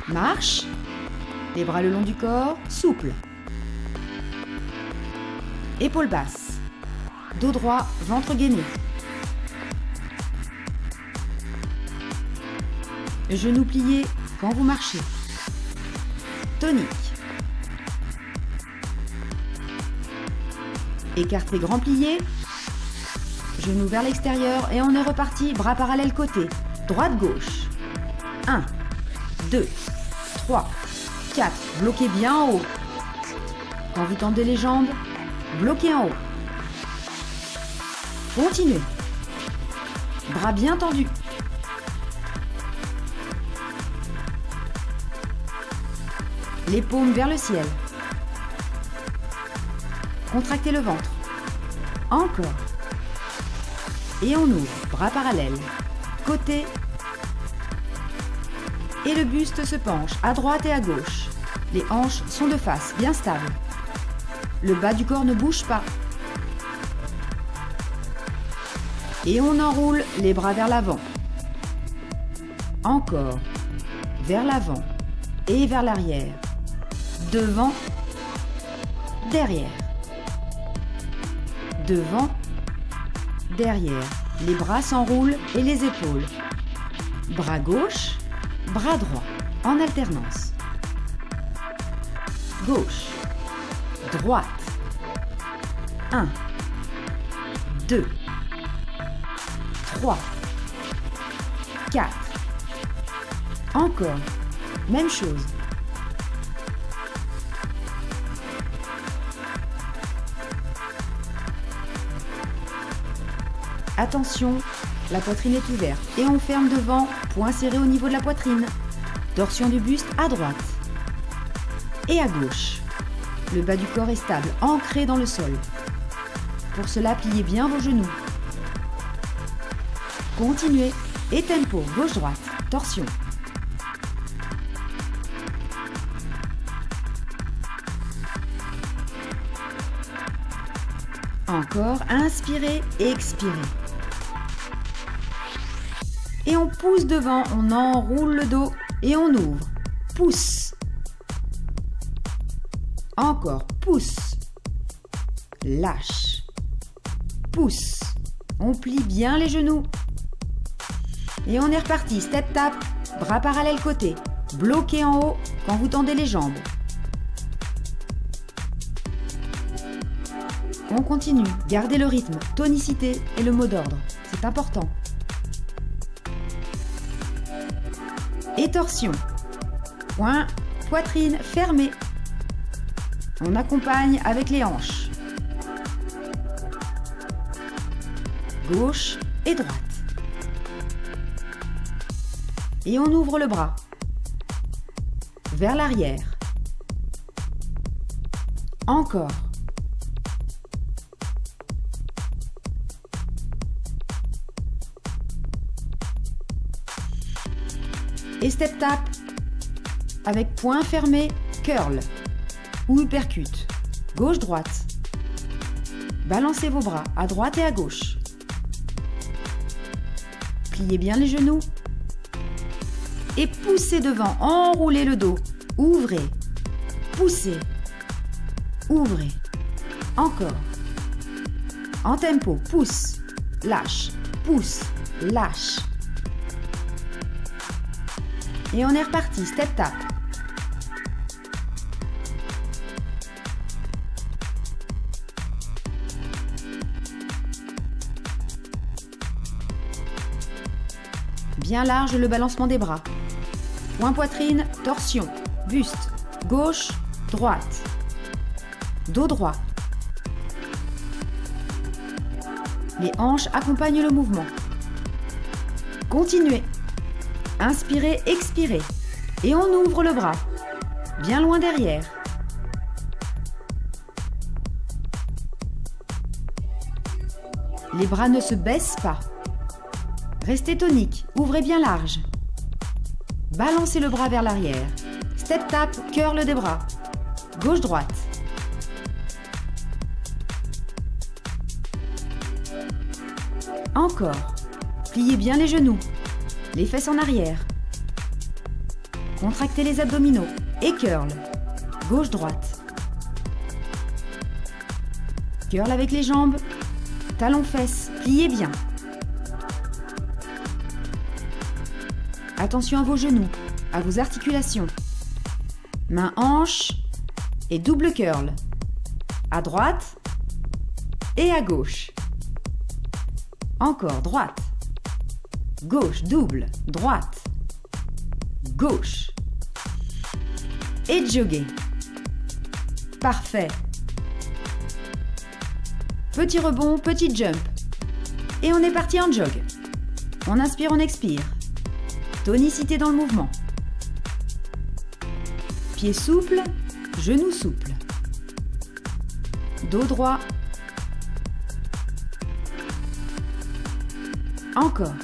Marche. Les bras le long du corps, souple. Épaules basses. Dos droit, ventre gainé. Genoux pliés quand vous marchez. Tonique. Écarté grand plié. Genoux vers l'extérieur et on est reparti, bras parallèles côté. Droite-gauche. 1, 2, 3, 4. Bloquez bien en haut. Quand vous tendez les jambes, bloquez en haut. Continuez. Bras bien tendus. Les paumes vers le ciel. Contractez le ventre. Encore. Et on ouvre, bras parallèles. Côté. Et le buste se penche à droite et à gauche. Les hanches sont de face, bien stables. Le bas du corps ne bouge pas. Et on enroule les bras vers l'avant. Encore. Vers l'avant et vers l'arrière. Devant, derrière. Devant, derrière. Les bras s'enroulent et les épaules. Bras gauche, bras droit, en alternance. Gauche, droite. 1, 2, 3, 4. Encore. Même chose. Attention, la poitrine est ouverte et on ferme devant, poing serré au niveau de la poitrine. Torsion du buste à droite et à gauche. Le bas du corps est stable, ancré dans le sol. Pour cela, pliez bien vos genoux. Continuez et tempo, gauche-droite, torsion. Encore, inspirez et expirez. Et on pousse devant, on enroule le dos et on ouvre. Pousse. Encore, pousse. Lâche. Pousse. On plie bien les genoux. Et on est reparti. Step tap, bras parallèles côté. Bloqué en haut quand vous tendez les jambes. On continue. Gardez le rythme, tonicité et le mot d'ordre. C'est important. Et torsion. Poing, poitrine fermée. On accompagne avec les hanches. Gauche et droite. Et on ouvre le bras. Vers l'arrière. Encore. Et step tap avec poing fermé, curl ou uppercut, gauche-droite. Balancez vos bras à droite et à gauche. Pliez bien les genoux et poussez devant, enroulez le dos, ouvrez, poussez, ouvrez, encore. En tempo, pousse, lâche, pousse, lâche. Et on est reparti, step tap. Bien large le balancement des bras. Point poitrine, torsion, buste, gauche, droite. Dos droit. Les hanches accompagnent le mouvement. Continuez. Inspirez, expirez. Et on ouvre le bras. Bien loin derrière. Les bras ne se baissent pas. Restez tonique, ouvrez bien large. Balancez le bras vers l'arrière. Step tap, curl des bras. Gauche-droite. Encore. Pliez bien les genoux. Les fesses en arrière. Contractez les abdominaux et curl. Gauche-droite. Curl avec les jambes. Talons-fesses, pliez bien. Attention à vos genoux, à vos articulations. Main hanche et double curl. À droite et à gauche. Encore droite. Gauche, double, droite. Gauche. Et jogger. Parfait. Petit rebond, petit jump. Et on est parti en jog. On inspire, on expire. Tonicité dans le mouvement. Pieds souples, genoux souples. Dos droit. Encore.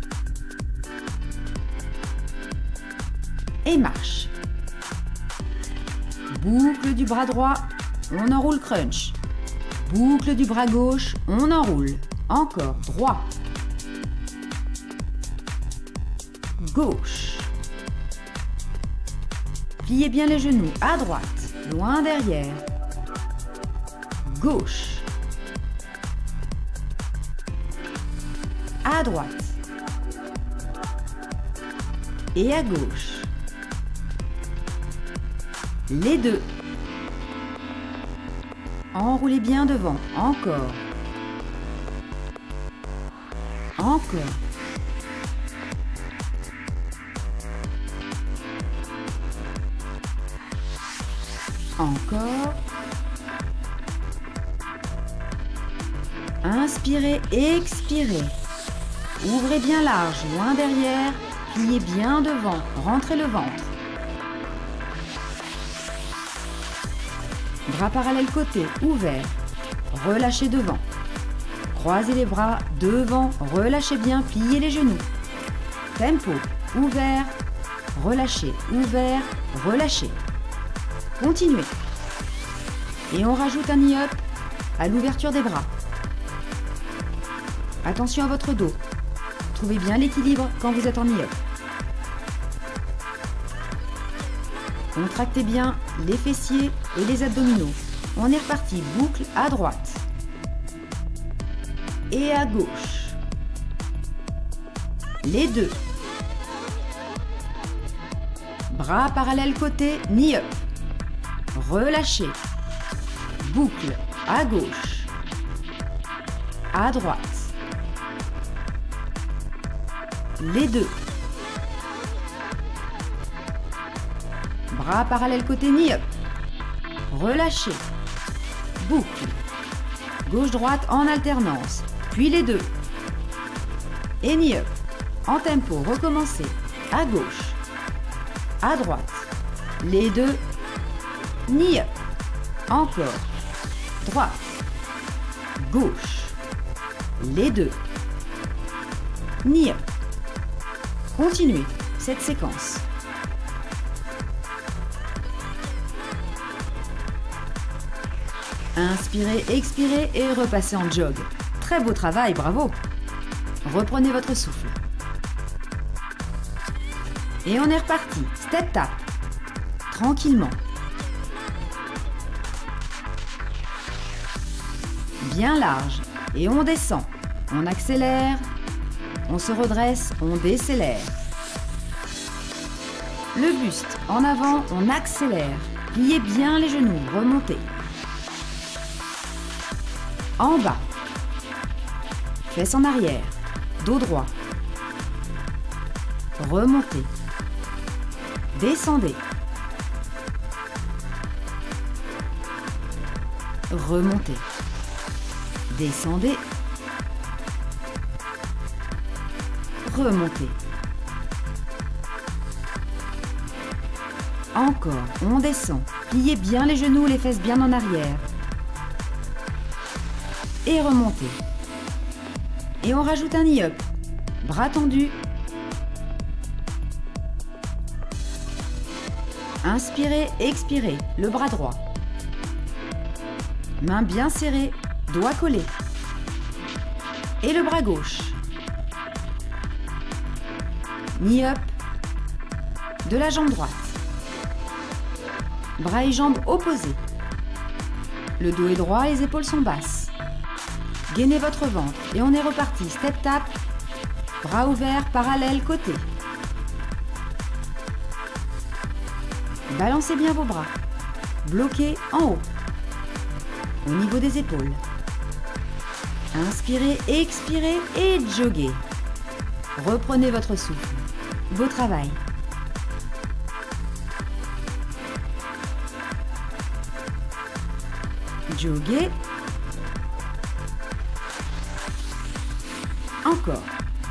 Et marche. Boucle du bras droit, on enroule crunch. Boucle du bras gauche, on enroule. Encore, droit. Gauche. Pliez bien les genoux, à droite, loin derrière. Gauche. À droite. Et à gauche. Les deux. Enroulez bien devant. Encore. Encore. Encore. Inspirez, expirez. Ouvrez bien large, loin derrière. Pliez bien devant. Rentrez le ventre. Bras parallèles côté, ouvert. Relâchez devant. Croisez les bras devant. Relâchez bien, pliez les genoux. Tempo, ouvert. Relâchez, ouvert. Relâchez. Continuez. Et on rajoute un knee-up à l'ouverture des bras. Attention à votre dos. Trouvez bien l'équilibre quand vous êtes en knee-up. Contractez bien les fessiers et les abdominaux. On est reparti. Boucle à droite. Et à gauche. Les deux. Bras parallèles côté, knee-up. Relâchez. Boucle à gauche. À droite. Les deux. Bras parallèles côté knee-up. Relâchez. Boucle. Gauche-droite en alternance. Puis les deux. Et knee-up. En tempo, recommencez. À gauche. À droite. Les deux. Knee-up. Encore. Droite. Gauche. Les deux. Knee-up. Continuez cette séquence. Inspirez, expirez et repassez en jog. Très beau travail, bravo. Reprenez votre souffle. Et on est reparti. Step tap. Tranquillement. Bien large. Et on descend. On accélère. On se redresse. On décélère. Le buste en avant. On accélère. Pliez bien les genoux. Remontez. En bas. Fesses en arrière. Dos droit. Remontez. Descendez. Remontez. Descendez. Remontez. Encore, on descend. Pliez bien les genoux, les fesses bien en arrière. Et remontez. Et on rajoute un knee-up. Bras tendus. Inspirez, expirez. Le bras droit. Main bien serrée, doigts collés. Et le bras gauche. Knee-up. de la jambe droite. Bras et jambes opposés. Le dos est droit, les épaules sont basses. Gainez votre ventre et on est reparti. Step tap, bras ouverts, parallèles, côté. Balancez bien vos bras. Bloquez en haut, au niveau des épaules. Inspirez, expirez et joguez. Reprenez votre souffle. Beau travail. Joguez. Encore.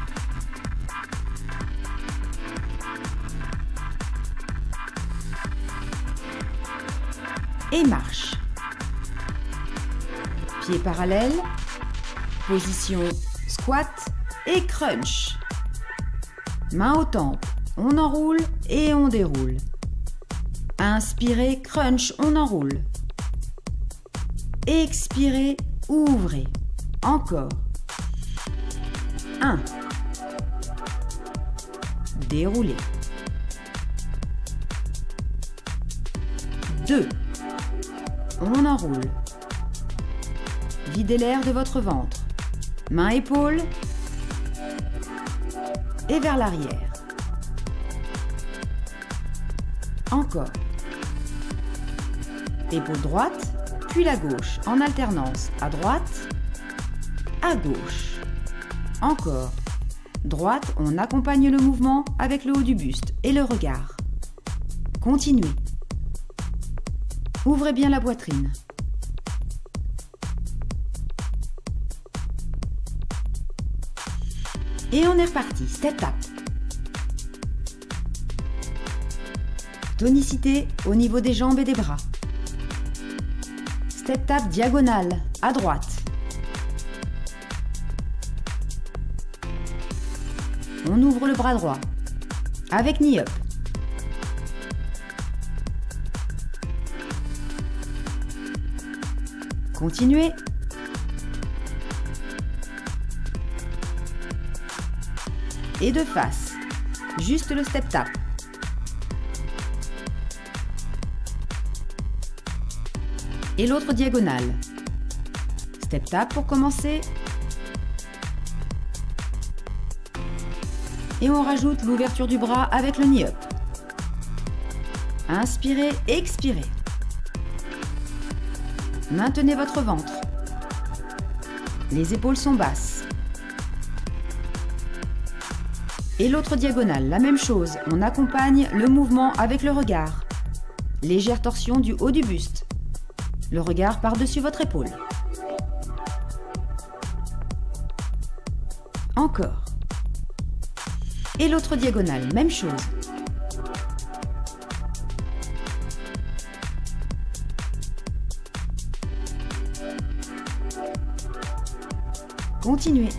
Et marche. Pieds parallèles. Position squat et crunch. Main aux tempes. On enroule et on déroule. Inspirez, crunch, on enroule. Expirez, ouvrez. Encore. 1. Déroulez. 2. On enroule. Videz l'air de votre ventre. Main, épaule. Et vers l'arrière. Encore. Épaule droite, puis la gauche, en alternance. À droite, à gauche. Encore. Droite, on accompagne le mouvement avec le haut du buste et le regard. Continuez. Ouvrez bien la poitrine. Et on est reparti. Step tap. Tonicité au niveau des jambes et des bras. Step tap diagonale, à droite. On ouvre le bras droit, avec knee up. Continuez. Et de face, juste le step tap. Et l'autre diagonale. Step tap pour commencer. Et on rajoute l'ouverture du bras avec le knee up. Inspirez, expirez. Maintenez votre ventre. Les épaules sont basses. Et l'autre diagonale, la même chose. On accompagne le mouvement avec le regard. Légère torsion du haut du buste. Le regard par-dessus votre épaule. Encore. Et l'autre diagonale, même chose. Continuez.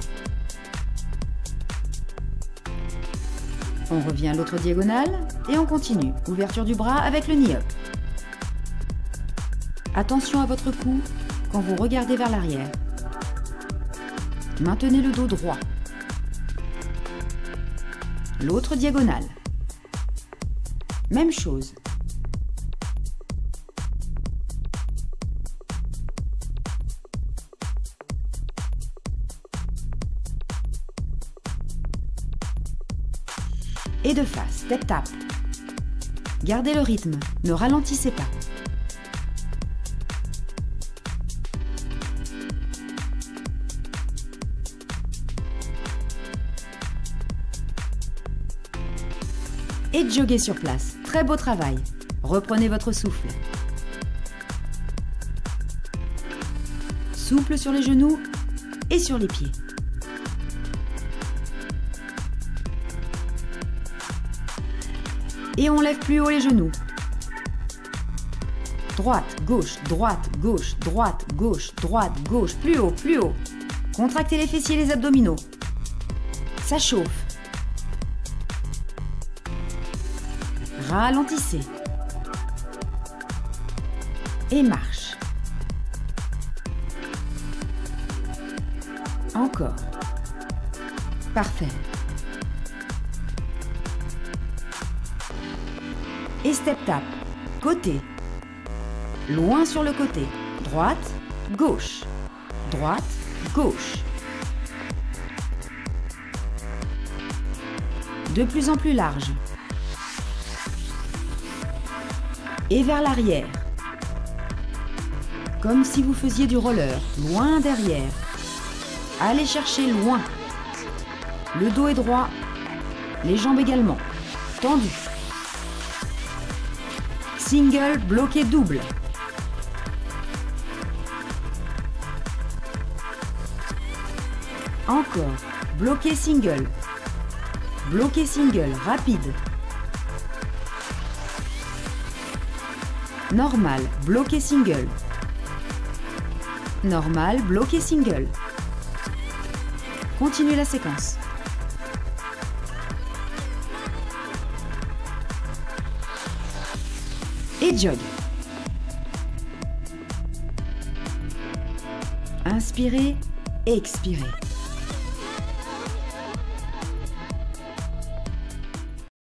On revient à l'autre diagonale et on continue. Ouverture du bras avec le knee up. Attention à votre cou quand vous regardez vers l'arrière. Maintenez le dos droit. L'autre diagonale. Même chose. Et de face, step tap. Gardez le rythme, ne ralentissez pas. Et joguez sur place. Très beau travail. Reprenez votre souffle. Souple sur les genoux et sur les pieds. Et on lève plus haut les genoux. Droite, gauche, droite, gauche, droite, gauche, droite, gauche. Plus haut, plus haut. Contractez les fessiers et les abdominaux. Ça chauffe. Ralentissez. Et marche. Encore. Et step tap. Côté. Loin sur le côté. Droite, gauche. Droite, gauche. De plus en plus large. Et vers l'arrière. Comme si vous faisiez du roller, loin derrière. Allez chercher loin. Le dos est droit, les jambes également. Tendu. Single, bloqué double. Encore. Bloqué single. Bloqué single, rapide. Normal, bloqué single. Normal, bloqué single. Continue la séquence. Et jog. Inspirez, expirez.